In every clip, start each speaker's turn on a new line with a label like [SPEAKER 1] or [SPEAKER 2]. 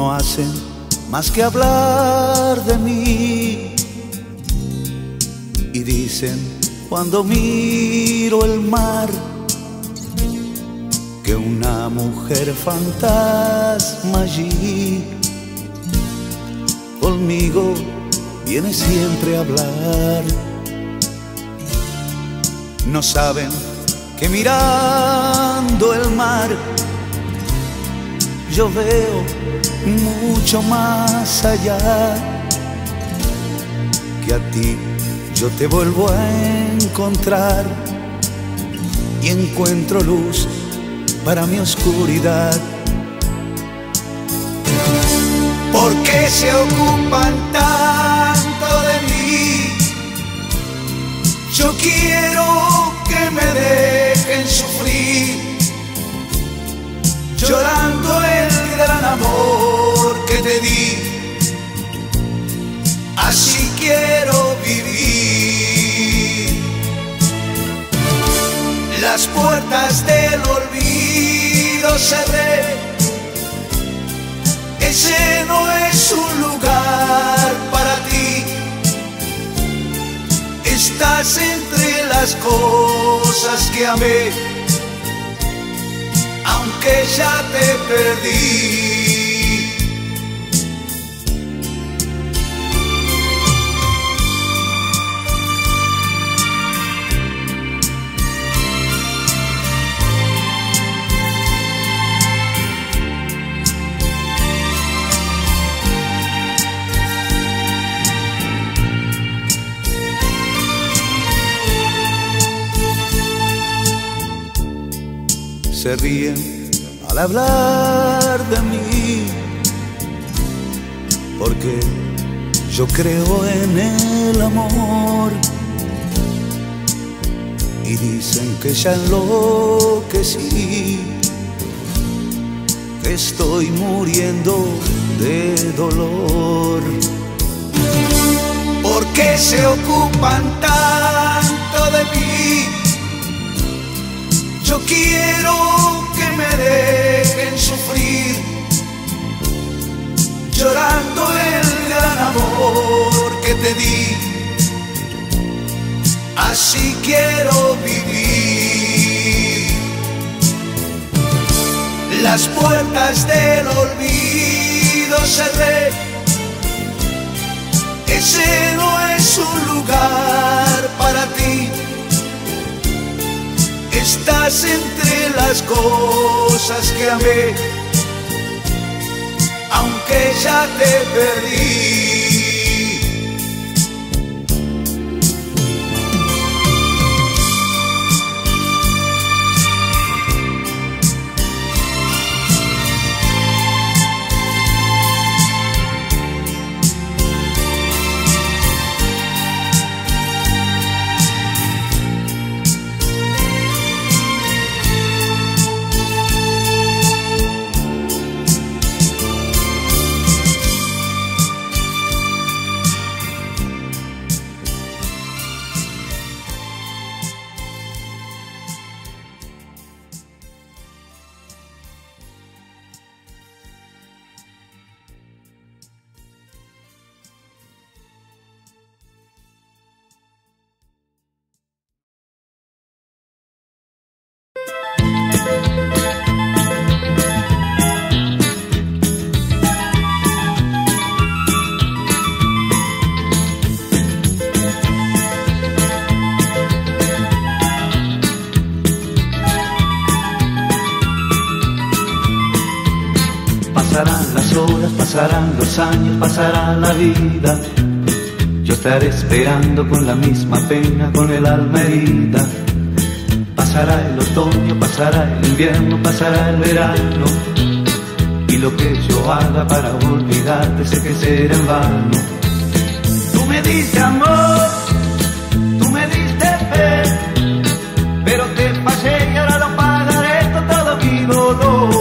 [SPEAKER 1] no hacen más que hablar de mí. Y dicen cuando miro el mar que una mujer fantasma allí conmigo viene siempre a hablar. No saben que mirando el mar yo veo mucho más allá, que a ti yo te vuelvo a encontrar y encuentro luz para mi oscuridad. ¿Por qué se ocupan tanto de mí? Yo quiero que me dejen sufrir, llorando el gran amor que te di. Así quiero vivir. Las puertas del olvido cerré. Ese no es un lugar para ti. Estás entre las cosas que amé, aunque ya te perdí. Se ríen al hablar de mí, porque yo creo en el amor. Y dicen que ya enloquecí, que estoy muriendo de dolor. ¿Por qué se ocupan tanto de mí? Yo quiero que me dejen sufrir, llorando el gran amor que te di. Así quiero vivir. Las puertas del olvido cerré. Ese no es un lugar para ti. Estás entre las cosas que amé, aunque ya te perdí.
[SPEAKER 2] Pasarán las horas, pasarán los años, pasará la vida. Yo estaré esperando con la misma pena, con el alma herida. Pasará el otoño, pasará el invierno, pasará el verano. Y lo que yo haga para olvidarte sé que será en vano. Tú me diste amor, tú me diste fe, pero te fallé y ahora lo pagaré con todo mi dolor.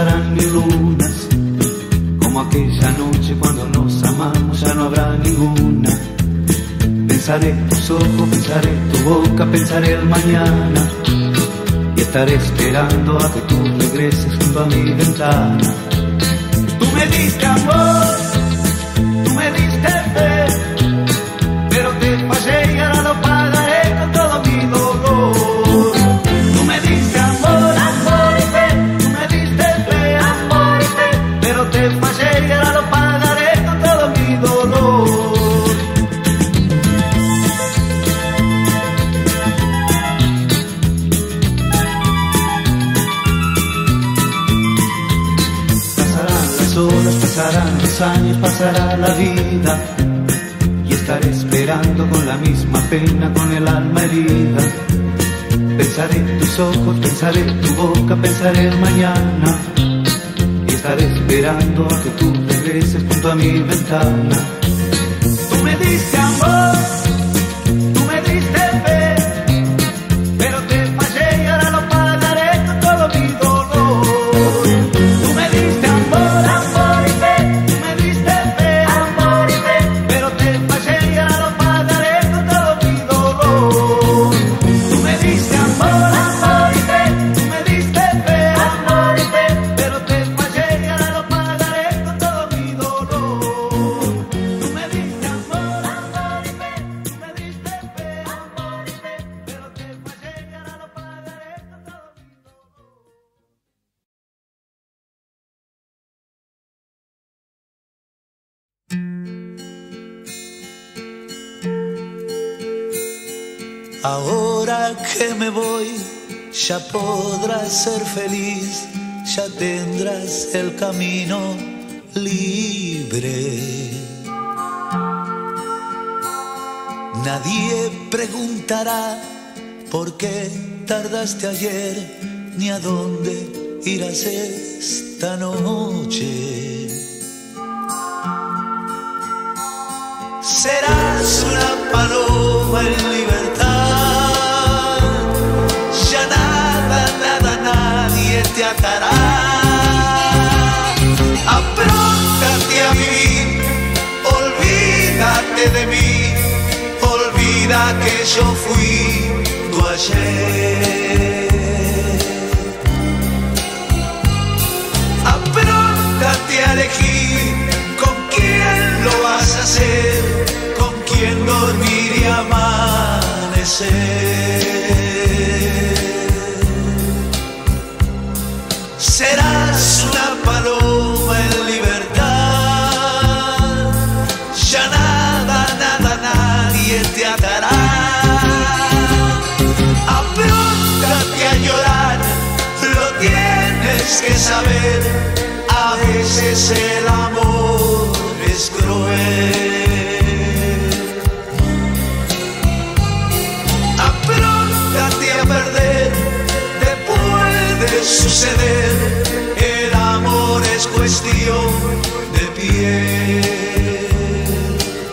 [SPEAKER 2] pasarán mil lunas, como aquella noche cuando nos amamos ya no habrá ninguna. Pensaré tus ojos, pensaré tu boca, pensaré el mañana, y estaré esperando a que tú regreses junto a mi ventana. Tú me diste amor, tú me diste fe, pero te fallé y ahora lo pagaré con todo mi dolor. Tú me diste amor, amor y fe, tú me diste fe, amor y fe, pero te fallé y ahora lo pagaré con todo mi dolor. Pasarán los años, pasará la vida, y estaré esperando con la misma pena, con el alma herida. Pensaré tus ojos, pensaré tu boca, pensaré el mañana, y estaré esperando a que tú regreses junto a mi ventana. Tú me diste amor, tú me diste fe, pero te fallé y ahora lo pagaré con todo mi dolor. Tú me diste amor, amor y fe, tú me diste fe, amor y fe, pero te fallé y ahora lo pagaré con todo mi dolor. Tú me diste amor, amor y fe, tú me diste fe, amor y fe, pero te fallé y ahora lo pagaré con todo mi dolor. Tú me diste amor, amor y fe, tú me diste fe, amor y fe, pero te fallé y ahora lo pagaré con todo mi
[SPEAKER 1] Ahora que me voy, ya podrás ser feliz, ya tendrás el camino libre. Nadie preguntará por qué tardaste ayer, ni a dónde irás esta noche. Serás una paloma en libertad, ya nada, nada, nadie te atará. Apróntate a vivir, olvídate de mí, olvida que yo fui tu ayer. Apróntate a elegir con quién lo vas a hacer, con quién dormir y amanecer. Serás una paloma en libertad, ya nada, nada, nadie te atará. Apróntate a llorar, lo tienes que saber, a veces el amor es cruel. Apróntate a perder, te puede suceder, el amor es cuestión de piel.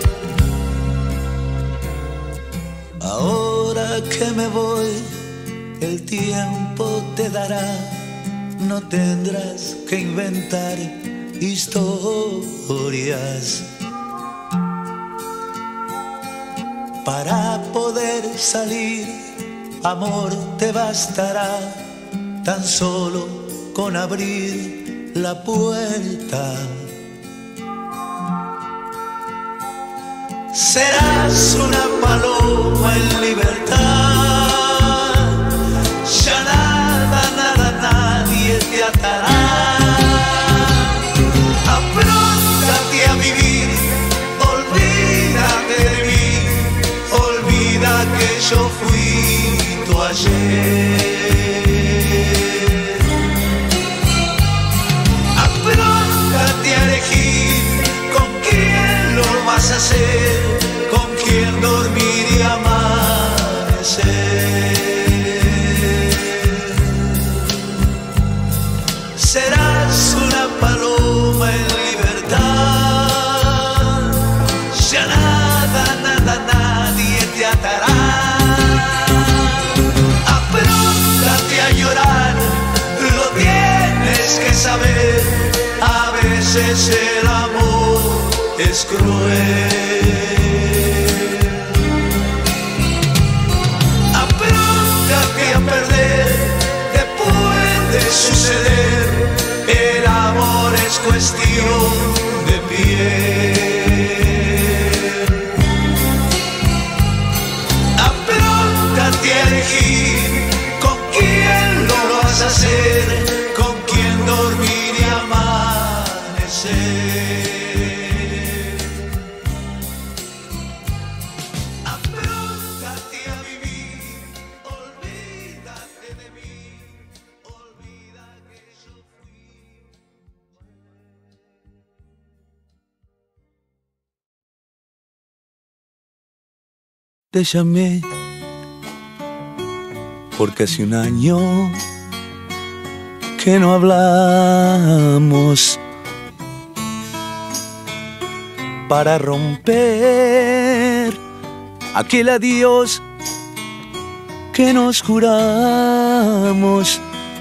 [SPEAKER 1] Ahora que me voy, el tiempo te dará, no tendrás que inventar historias. Para poder salir, amor, te bastará tan solo con abrir la puerta. Serás una paloma en libertad, ya nada, nada, nadie te atará. Apróntate a vivir, olvídate de mí, olvida que yo fui tu ayer. Apróntate a elegir con quién lo vas a hacer, con quién dormir y amanecer. Serás una paloma en libertad, ya nada, nada, nadie te atará. Apróntate a llorar, lo tienes que saber. saber, a veces el amor es cruel. Apróntate a perder, te puede suceder, el amor es cuestión de piel. Apróntate a elegir con quién lo vas a hacer, con quién dormir y amanecer. Apróntate a vivir, olvídate de mí, olvida que yo fui. Te llamé porque hace un año que no hablamos, para romper aquel adiós que nos juramos.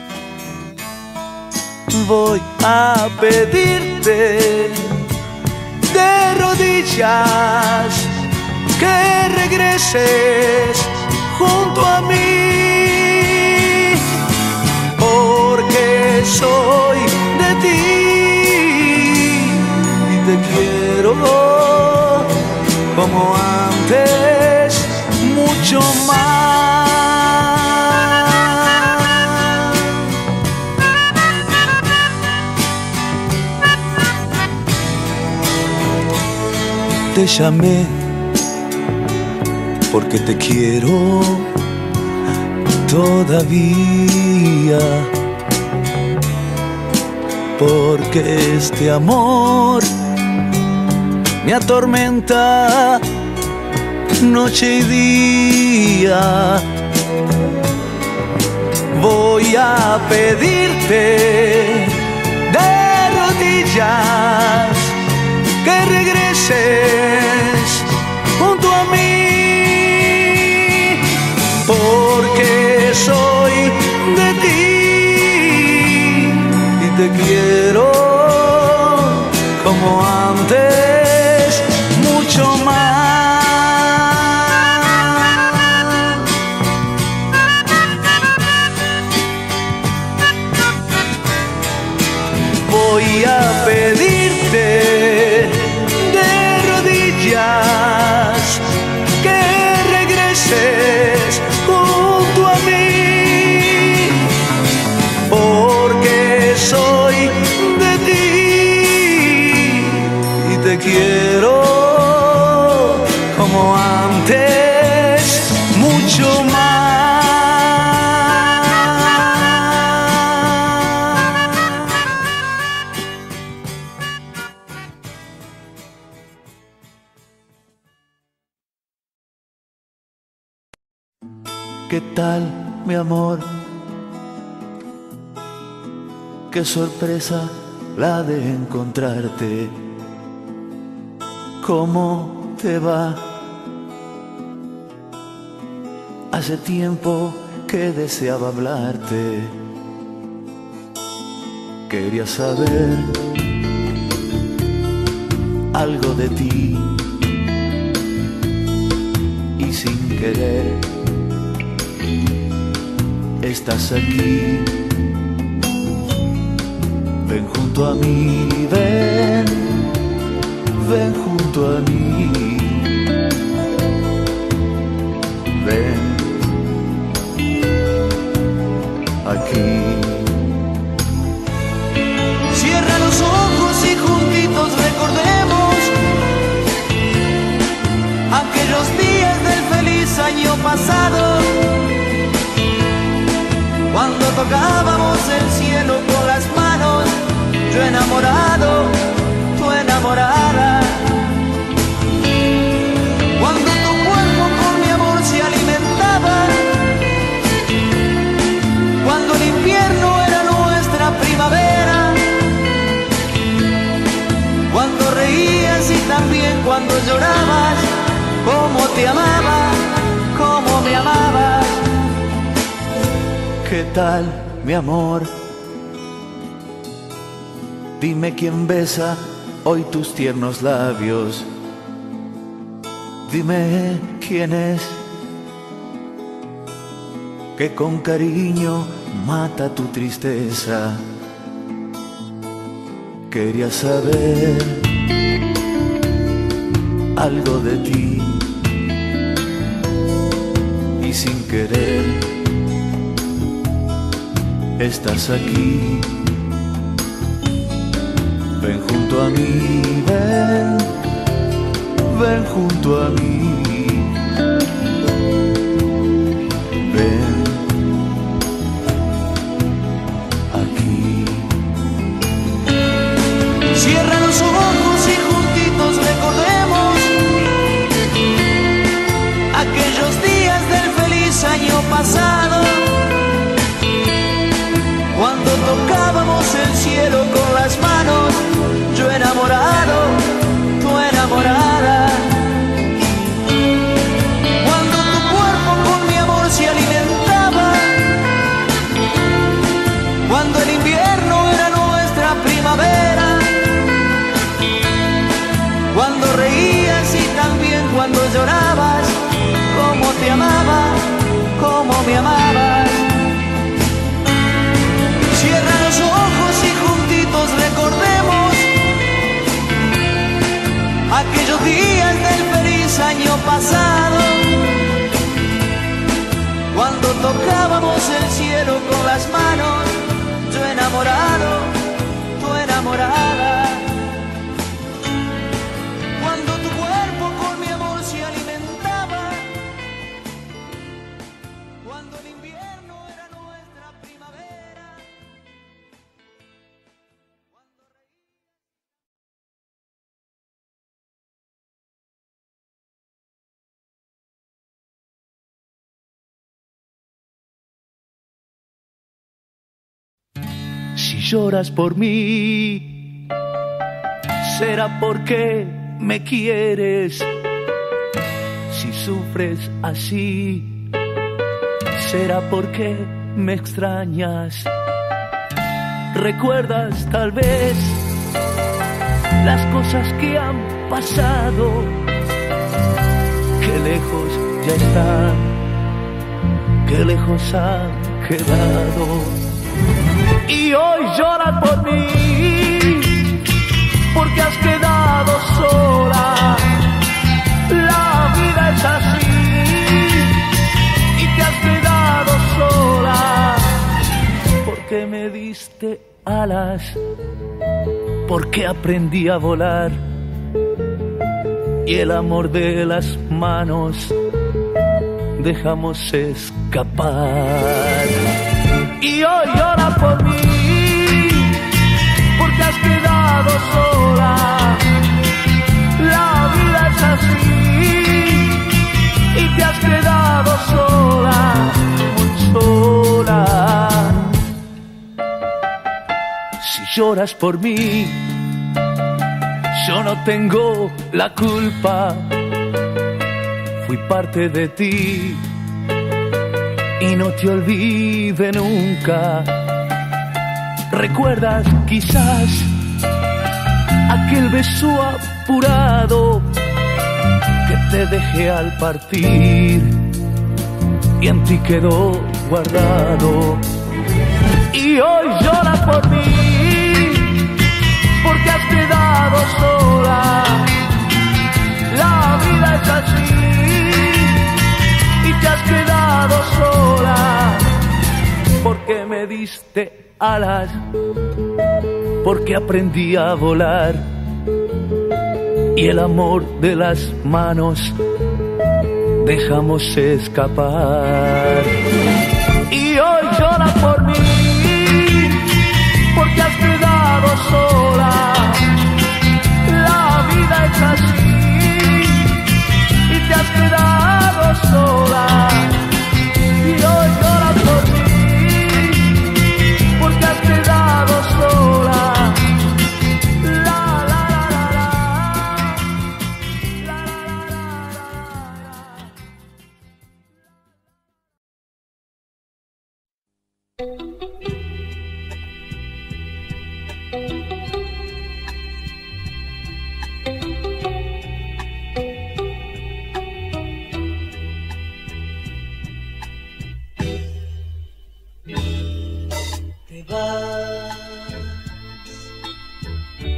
[SPEAKER 1] Voy a pedirte de rodillas que regreses junto a mí, porque soy de ti y te quiero como antes, mucho más. Te llamé porque te quiero todavía, porque este amor me atormenta noche y día. Voy a pedirte de rodillas que regreses junto a mí, porque soy de ti y te quiero como antes, mucho más. Voy a pedirte de rodillas que regreses junto a mí, porque soy de ti y te quiero como antes, mucho más. ¿Qué tal, mi amor? Qué sorpresa la de encontrarte. ¿Cómo te va? Hace tiempo que deseaba hablarte. Quería saber algo de ti y sin querer estás aquí. Ven junto a mí, ven, ven junto a mí, ven aquí. Cierra los ojos y juntitos recordemos aquellos días del feliz año pasado, cuando tocábamos el cielo con las manos, yo enamorado, tú enamorada. Cuando tu cuerpo con mi amor se alimentaba, cuando el invierno era nuestra primavera, cuando reías y también cuando llorabas, cómo te amaba, cómo me amabas. ¿Qué tal, mi amor?
[SPEAKER 2] Dime quién besa hoy tus tiernos labios. Dime quién es que con cariño mata tu tristeza. Quería saber algo de ti y sin querer estás aquí. Ven junto a mí, ven, ven junto a mí. Ven aquí.
[SPEAKER 1] Cierra los ojos y juntitos recordemos aquellos días del feliz año pasado, cuando tocábamos el cielo con las manos, yo enamorado, tú enamorada. Cuando tu cuerpo con mi amor se alimentaba, cuando el invierno era nuestra primavera, cuando reías y también cuando llorabas, cómo te amaba, cómo me amabas. Cierra los ojos y juntitos recordemos aquellos días del feliz año pasado, cuando tocábamos el cielo con las manos, yo enamorado, tú enamorada. Cuando tu cuerpo con mi amor se alimentaba, cuando el invierno era nuestra primavera.
[SPEAKER 2] Si lloras por mí, será porque me quieres. Si sufres así, será porque me extrañas. Recuerdas tal vez las cosas que han pasado, que lejos ya están, que lejos han quedado. Y hoy lloras por mí, porque has quedado sola. La vida es así, y te has quedado sola, porque me diste alas, porque aprendí a volar, y el amor de las manos dejamos escapar. Y hoy llora por mí, porque has quedado sola. La vida es así, y te has quedado sola, muy sola. Si lloras por mí, yo no tengo la culpa. Fui parte de ti y no te olvide nunca. ¿Recuerdas quizás aquel beso apurado que te dejé al partir y en ti quedó guardado? Y hoy lloras por mí, porque has quedado sola. La vida es así, y te has quedado sola, porque me diste alas, porque aprendí a volar, y el amor de las manos dejamos escapar. Y hoy llora por mí, porque has quedado sola. La vida es así, y te has quedado sola. Y hoy llora por mí, porque has quedado sola. La la la la la, la la la la la.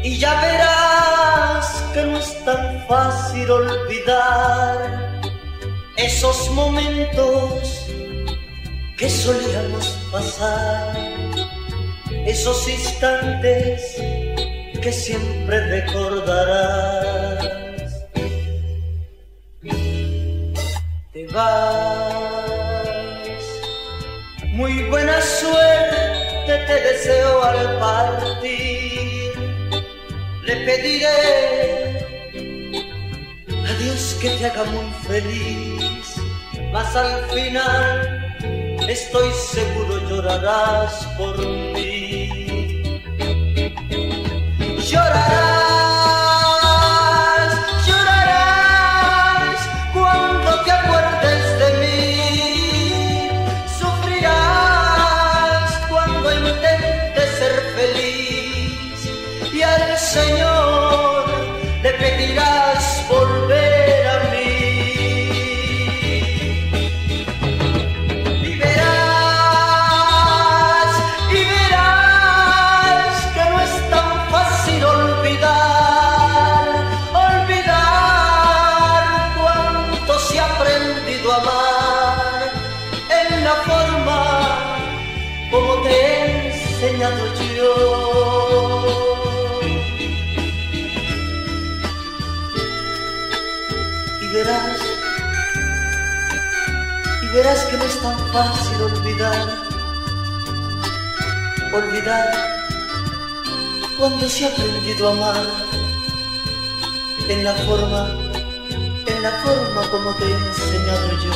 [SPEAKER 3] y ya verás que no es tan fácil olvidar esos momentos que solíamos pasar, esos instantes que siempre recordarás. Te vas, muy buena suerte te deseo al partir. Le pediré a Dios que te haga muy feliz, mas al final estoy seguro llorarás por mí. Llorarás, llorarás cuando te acuerdes de mí. Sufrirás cuando intentes ser feliz y al Señor le pedirás volver a mí. Yo. Y verás que no es tan fácil olvidar cuando se ha aprendido a amar en la forma como te he enseñado yo.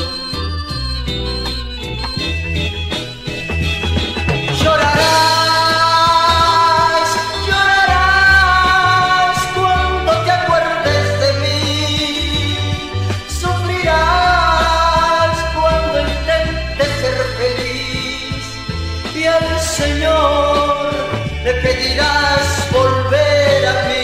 [SPEAKER 3] Llorarás, llorarás cuando te acuerdes de mí. Sufrirás cuando intentes ser feliz y al Señor le pedirás volver a mí.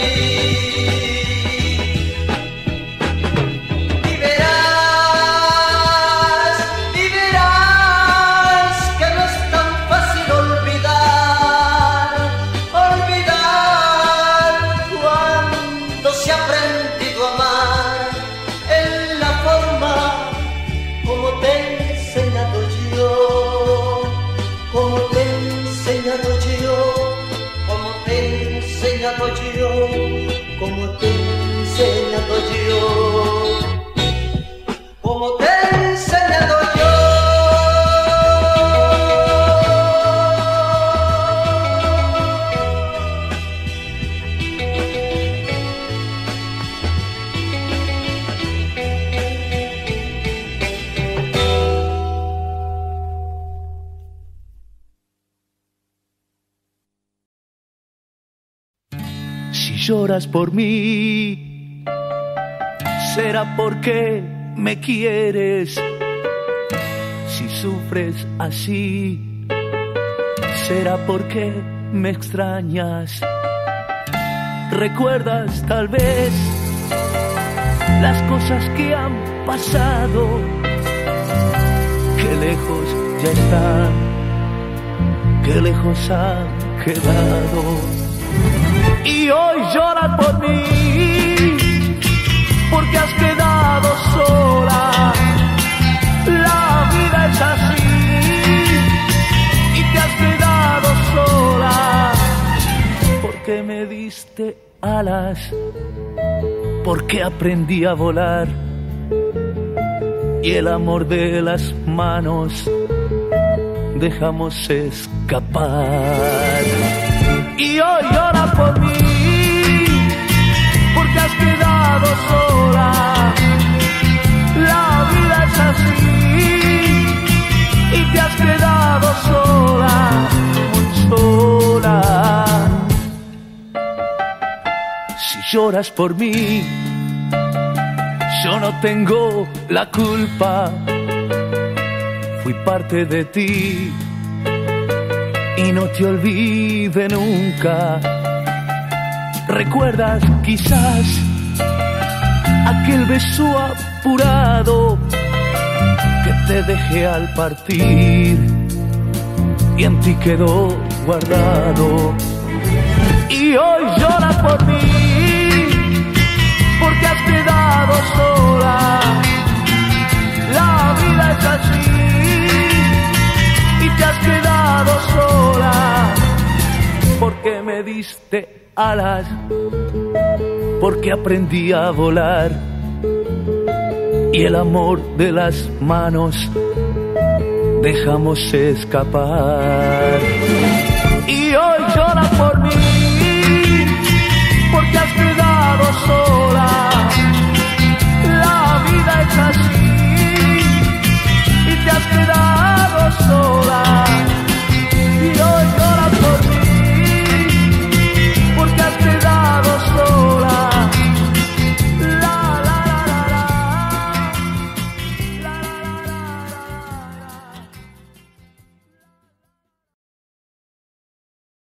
[SPEAKER 3] Como te he enseñado yo, como te he enseñado yo.
[SPEAKER 1] Si lloras por mí, será porque me quieres. Si sufres así, será porque me extrañas. Recuerdas tal vez las cosas que han pasado, que lejos ya están, que lejos han quedado. Y hoy lloras por mí, porque has quedado sola. La vida es así, y te has quedado sola. Porque me diste alas, porque aprendí a volar, y el amor de las manos dejamos escapar. Y hoy llora por mí, porque has quedado sola. La vida es así, y te has quedado sola, muy sola. Si lloras por mí, yo no tengo la culpa. Fui parte de ti y no te olvide nunca. ¿Recuerdas quizás aquel beso apurado que te dejé al partir y en ti quedó guardado? Y hoy lloras por me diste alas, porque aprendí a volar, y el amor de las manos dejamos escapar. Y hoy llora por mí, porque has quedado solo.